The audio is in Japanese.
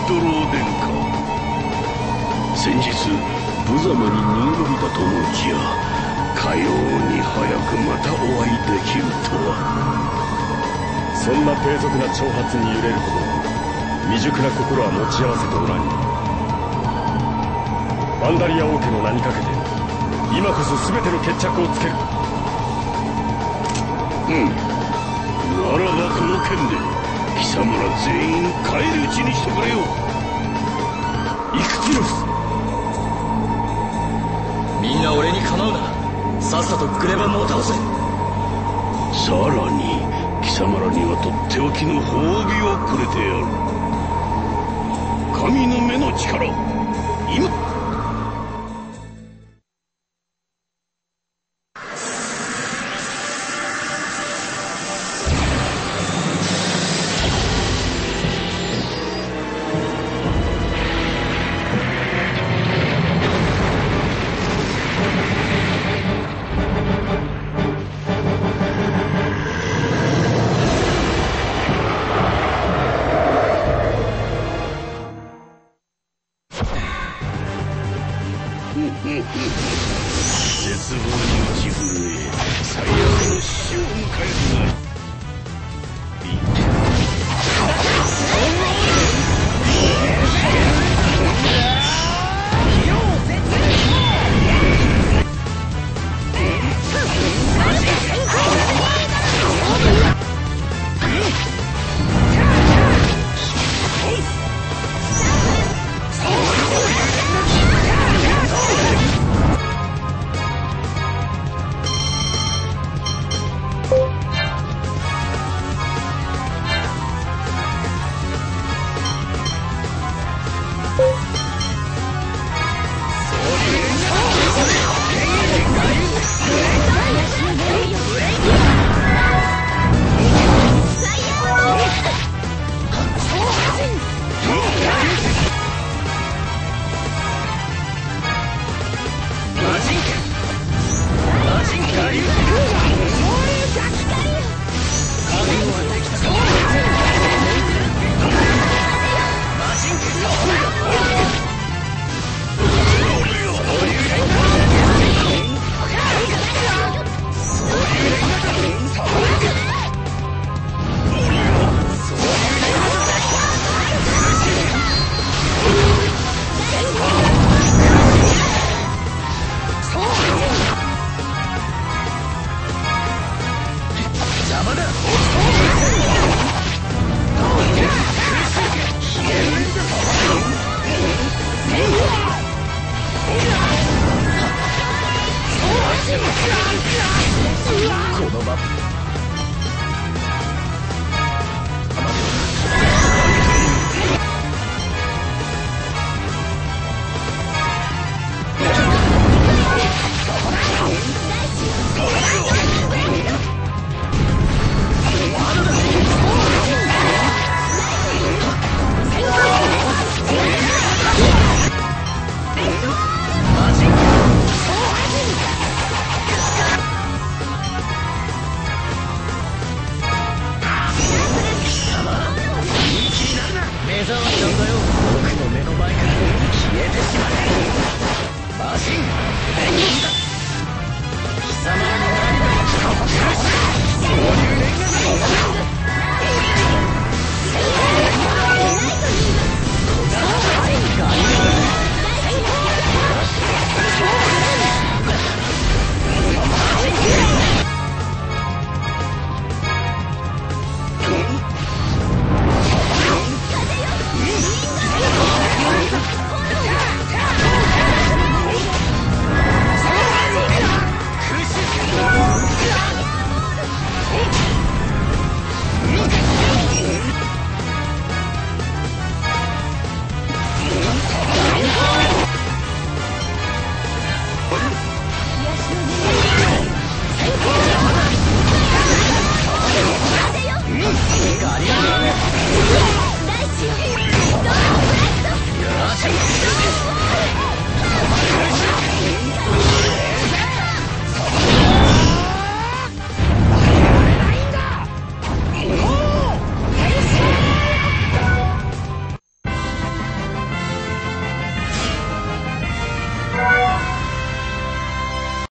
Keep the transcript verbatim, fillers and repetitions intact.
ドロー殿下。先日無様に逃げ延びたと思うちや、かように早くまたお会いできるとは。 そんな低俗な挑発に揺れるほど未熟な心は持ち合わせておらんよ。バンダリア王家の名にかけて今こそ全ての決着をつける。 うん。ならばこの件で貴様ら全員返り討ちにしてくれよ。 イクティロス。 みんな俺に構うな。さっさとグレバンを倒せ。 さらに貴様らにはとっておきの褒美をくれてやる。神の目の力、今